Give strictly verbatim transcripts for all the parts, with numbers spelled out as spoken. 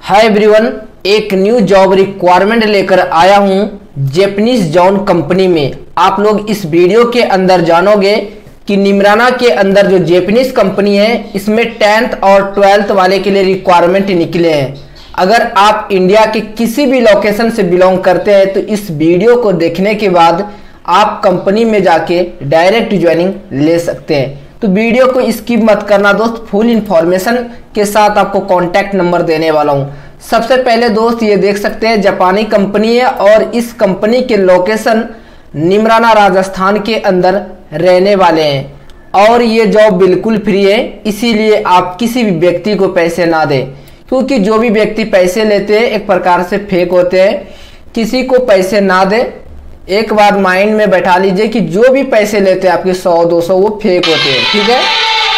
हाय everyone, एक new job requirement लेकर आया हूं जैपनीज जॉन कंपनी में। आप लोग इस वीडियो के अंदर जानोगे कि निमराना के अंदर जो जैपनीज कंपनी है इसमें टेंथ और ट्वेल्थ वाले के लिए रिक्वायरमेंट निकले हैं। अगर आप इंडिया के किसी भी लोकेशन से बिलोंग करते हैं तो इस वीडियो को देखने के बाद आप कंपनी में जाके डायरेक्ट ज्वाइनिंग ले सकते हैं। तो वीडियो को स्किप मत करना दोस्त, फुल इंफॉर्मेशन के साथ आपको कॉन्टैक्ट नंबर देने वाला हूं। सबसे पहले दोस्त ये देख सकते हैं जापानी कंपनी है और इस कंपनी के लोकेशन निमराना राजस्थान के अंदर रहने वाले हैं और ये जॉब बिल्कुल फ्री है, इसीलिए आप किसी भी व्यक्ति को पैसे ना दें, क्योंकि जो भी व्यक्ति पैसे लेते हैं एक प्रकार से फेक होते हैं। किसी को पैसे ना दें, एक बार माइंड में बैठा लीजिए कि जो भी पैसे लेते हैं आपके सौ दो सौ वो फेक होते हैं, ठीक है।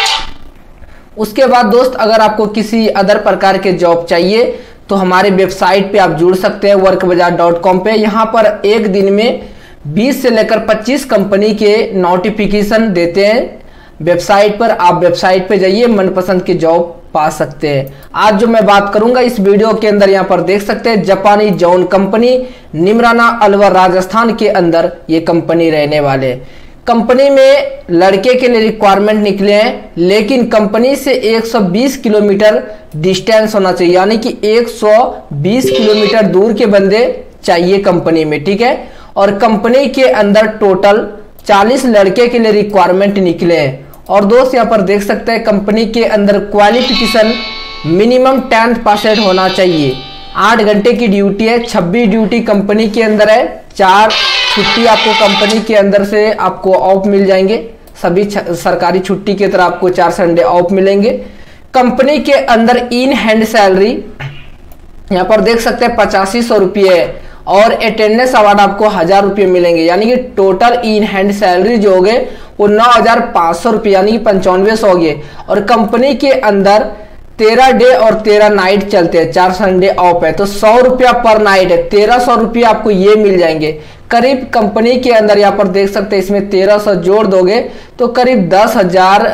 उसके बाद दोस्त अगर आपको किसी अदर प्रकार के जॉब चाहिए तो हमारे वेबसाइट पे आप जुड़ सकते हैं वर्क बाजार डॉट कॉम पे। यहाँ पर एक दिन में बीस से लेकर पच्चीस कंपनी के नोटिफिकेशन देते हैं वेबसाइट पर। आप वेबसाइट पे जाइए, मनपसंद की जॉब पा सकते हैं। आज जो मैं बात करूंगा इस वीडियो के अंदर यहाँ पर देख सकते हैं जापानी जॉन कंपनी निमराना अलवर राजस्थान के अंदर ये कंपनी रहने वाले। कंपनी में लड़के के लिए रिक्वायरमेंट निकले हैं, लेकिन कंपनी से एक सौ बीस किलोमीटर डिस्टेंस होना चाहिए, यानी कि एक सौ बीस किलोमीटर दूर के बंदे चाहिए कंपनी में, ठीक है। और कंपनी के अंदर टोटल चालीस लड़के के लिए रिक्वायरमेंट निकले हैं। और दोस्त यहाँ पर देख सकते हैं कंपनी के अंदर क्वालिफिकेशन मिनिमम टेंथ पास होना चाहिए। आठ घंटे की ड्यूटी है, छब्बीस ड्यूटी कंपनी के अंदर है, चार छुट्टी आपको कंपनी के अंदर से आपको ऑफ मिल जाएंगे। सभी सरकारी छुट्टी की तरह आपको चार संडे ऑफ मिलेंगे। कंपनी के अंदर इन हैंड सैलरी यहाँ पर देख सकते हैं पचासी सौ रुपये है और अटेंडेंस अवार्ड आपको हजार रुपये मिलेंगे, यानी कि टोटल इन हैंड सैलरी जो हो गए वो नौ हजार पाँच सौ रुपये यानी कि पंचानवे सौ हो गए। और कंपनी के अंदर तेरह डे और तेरह नाइट चलते हैं, चार संडे ऑफ है, तो सौ रुपया पर नाइट है, तेरह सौ रुपये आपको ये मिल जाएंगे। करीब कंपनी के अंदर यहाँ पर देख सकते हैं इसमें तेरह सौ जोड़ दोगे तो करीब दस हजार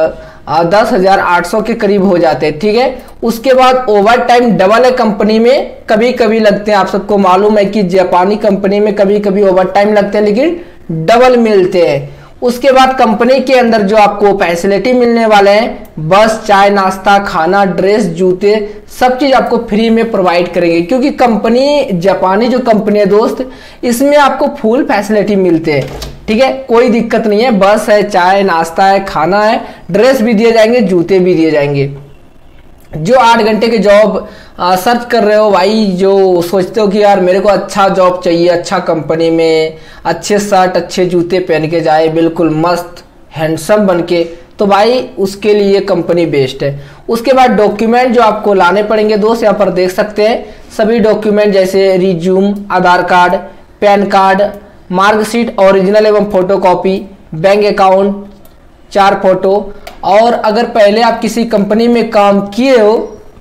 दस हजार आठ सौ के करीब हो जाते हैं, ठीक है। उसके बाद ओवर टाइम डबल है कंपनी में, कभी कभी लगते हैं। आप सबको मालूम है कि जापानी कंपनी में कभी कभी ओवर टाइम लगते हैं लेकिन डबल मिलते हैं। उसके बाद कंपनी के अंदर जो आपको फैसिलिटी मिलने वाले हैं, बस, चाय, नाश्ता, खाना, ड्रेस, जूते, सब चीज आपको फ्री में प्रोवाइड करेंगे, क्योंकि कंपनी जापानी जो कंपनी है दोस्त इसमें आपको फुल फैसिलिटी मिलते हैं, ठीक है। कोई दिक्कत नहीं है, बस है, चाय नाश्ता है, खाना है, ड्रेस भी दिए जाएंगे, जूते भी दिए जाएंगे। जो आठ घंटे की जॉब सर्च कर रहे हो भाई, जो सोचते हो कि यार मेरे को अच्छा जॉब चाहिए, अच्छा कंपनी में, अच्छे शर्ट अच्छे जूते पहन के जाए, बिल्कुल मस्त हैंडसम बन के, तो भाई उसके लिए कंपनी बेस्ट है। उसके बाद डॉक्यूमेंट जो आपको लाने पड़ेंगे दोस्त यहाँ पर देख सकते हैं सभी डॉक्यूमेंट, जैसे resume, Aadhaar card, PAN card, marksheet original एवं फोटोकॉपी, बैंक अकाउंट, चार फोटो। और अगर पहले आप किसी कंपनी में काम किए हो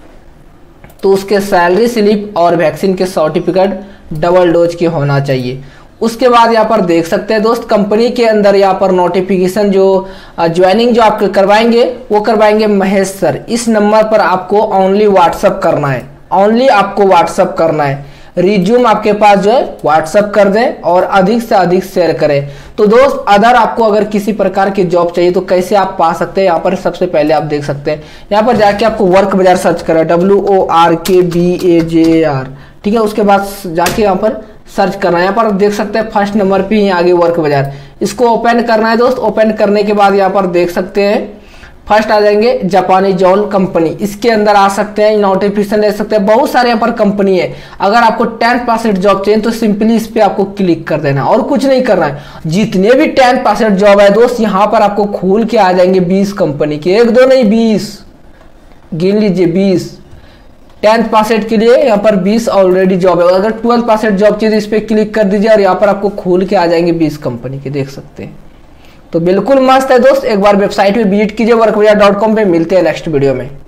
तो उसके सैलरी स्लिप और वैक्सीन के सर्टिफिकेट डबल डोज के होना चाहिए। उसके बाद यहाँ पर देख सकते हैं दोस्त कंपनी के अंदर यहाँ पर नोटिफिकेशन जो ज्वाइनिंग जो आप करवाएंगे वो करवाएंगे महेश सर। इस नंबर पर आपको ओनली व्हाट्सअप करना है, ओनली आपको व्हाट्सअप करना है। रिज्यूम आपके पास जो है व्हाट्सअप कर दें और अधिक से अधिक शेयर करें। तो दोस्त अदर आपको अगर किसी प्रकार की जॉब चाहिए तो कैसे आप पा सकते हैं, यहाँ पर सबसे पहले आप देख सकते हैं यहाँ पर जाके आपको वर्क बाजार सर्च करें, W O R K B A J R, ठीक है। उसके बाद जाके यहाँ पर सर्च करना है, यहाँ पर देख सकते हैं फर्स्ट नंबर पे ही आगे वर्क बाजार, इसको ओपन करना है दोस्त। ओपन करने के बाद यहाँ पर देख सकते हैं फर्स्ट आ जाएंगे जापानी जॉन कंपनी, इसके अंदर आ सकते हैं, नोटिफिकेशन ले सकते हैं, बहुत सारे यहाँ पर कंपनी है। अगर आपको टेंथ परसेंट जॉब चाहिए तो सिंपली इस पे आपको क्लिक कर देना और कुछ नहीं करना है। जितने भी टेंथ परसेंट जॉब है दोस्त यहाँ पर आपको खोल के आ जाएंगे बीस कंपनी के, एक दो नहीं बीस, गिन लीजिए बीस। टेंथ परसेंट के लिए यहाँ पर बीस ऑलरेडी जॉब है। अगर ट्वेल्थ परसेंट जॉब चाहिए तो इस पर क्लिक कर दीजिए और यहाँ पर आपको खोल के आ जाएंगे बीस कंपनी के, देख सकते हैं। तो बिल्कुल मस्त है दोस्त, एक बार वेबसाइट पे विजिट कीजिए वर्क बाजार डॉट कॉम पे। मिलते हैं नेक्स्ट वीडियो में।